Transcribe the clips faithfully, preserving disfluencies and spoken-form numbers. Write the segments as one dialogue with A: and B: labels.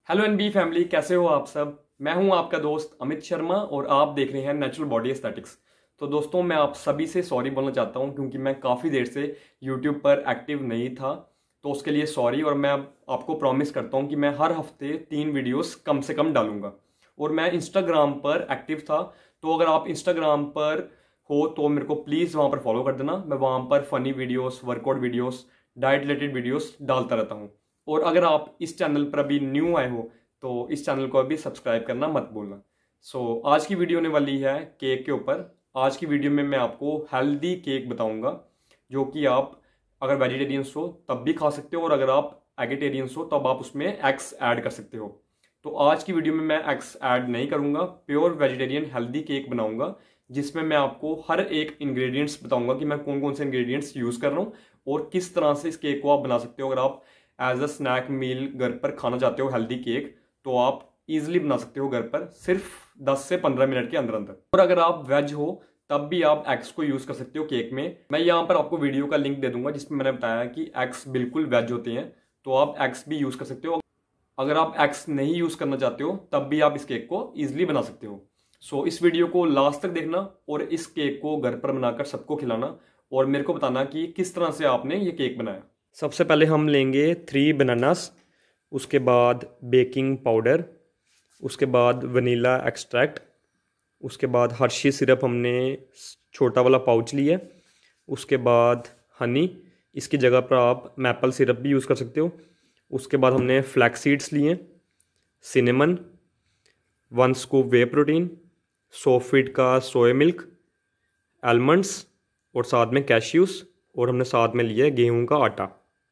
A: Hello N B family, कैसे हो आप सब। मैं हूं आपका दोस्त अमित शर्मा और आप देख रहे हैं नेचुरल बॉडी एस्थेटिक्स। तो दोस्तों, मैं आप सभी से सॉरी बोलना चाहता हूं क्योंकि मैं काफ़ी देर से यूट्यूब पर एक्टिव नहीं था। तो उसके लिए सॉरी। और मैं अब आपको प्रॉमिस करता हूं कि मैं हर हफ्ते तीन वीडियोस कम से कम डालूंगा। और मैं इंस्टाग्राम पर एक्टिव था, तो अगर आप इंस्टाग्राम पर हो तो मेरे को प्लीज़ वहाँ पर फॉलो कर देना। मैं वहाँ पर funny videos, workout videos, diet related videos डालता रहता हूँ। और अगर आप इस चैनल पर अभी न्यू आए हो तो इस चैनल को अभी सब्सक्राइब करना मत भूलना। सो so, आज की वीडियो होने वाली है केक के ऊपर। आज की वीडियो में मैं आपको हेल्दी केक बताऊंगा, जो कि आप अगर वेजिटेरियंस हो तब भी खा सकते हो, और अगर आप एगिटेरियंस हो तब आप उसमें एग्स ऐड कर सकते हो। तो आज की वीडियो में मैं एग्स ऐड नहीं करूंगा, प्योर वेजिटेरियन हेल्दी केक बनाऊंगा, जिसमें मैं आपको हर एक इंग्रेडिएंट्स बताऊंगा कि मैं कौन कौन से इंग्रेडिएंट्स यूज़ कर रहा हूँ और किस तरह से इस केक को आप बना सकते हो। अगर आप एज अ स्नैक मील घर पर खाना चाहते हो हेल्दी केक, तो आप इजीली बना सकते हो घर पर सिर्फ दस से पंद्रह मिनट के अंदर अंदर। और अगर आप वेज हो तब भी आप एग्स को यूज़ कर सकते हो केक में। मैं यहाँ पर आपको वीडियो का लिंक दे दूंगा जिसमें मैंने बताया कि एग्स बिल्कुल वेज होते हैं, तो आप एग्स भी यूज़ कर सकते हो। अगर आप एग्स नहीं यूज़ करना चाहते हो तब भी आप इस केक को ईजिली बना सकते हो। सो so, इस वीडियो को लास्ट तक देखना और इस केक को घर पर बनाकर सबको खिलाना और मेरे को बताना कि किस तरह से आपने ये केक बनाया। सबसे पहले हम लेंगे थ्री बनानास, उसके बाद बेकिंग पाउडर, उसके बाद वनीला एक्सट्रैक्ट, उसके बाद हर्शी सिरप हमने छोटा वाला पाउच लिया, उसके बाद हनी, इसकी जगह पर आप मैपल सिरप भी यूज़ कर सकते हो। उसके बाद हमने फ्लैक्स सीड्स लिए, cinnamon, one scoop whey protein, सौ फीट का सोया मिल्क, आलमंड्स और साथ में कैश्यूस, और हमने साथ में लिया गेहूं का आटा।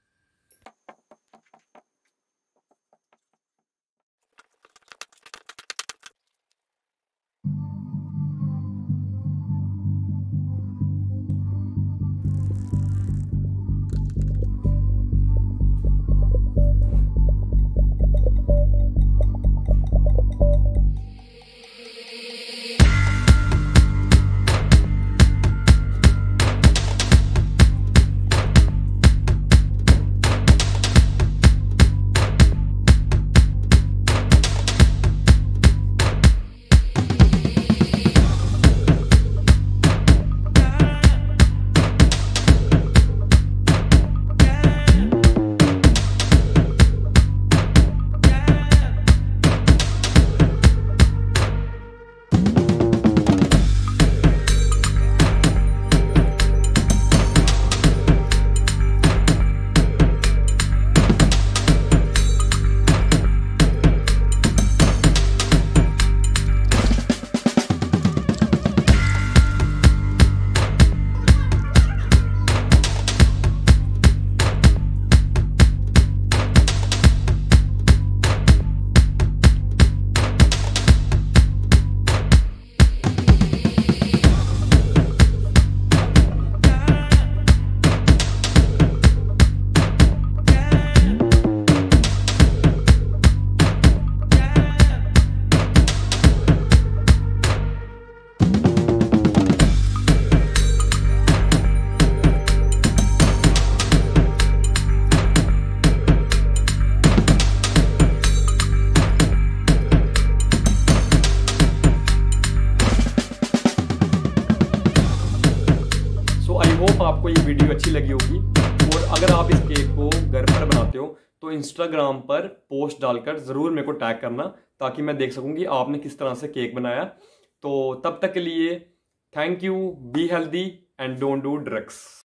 A: होप आपको ये वीडियो अच्छी लगी होगी। और अगर आप इस केक को घर पर बनाते हो तो इंस्टाग्राम पर पोस्ट डालकर ज़रूर मेरे को टैग करना, ताकि मैं देख सकूं कि आपने किस तरह से केक बनाया। तो तब तक के लिए thank you, be healthy and don't do drugs.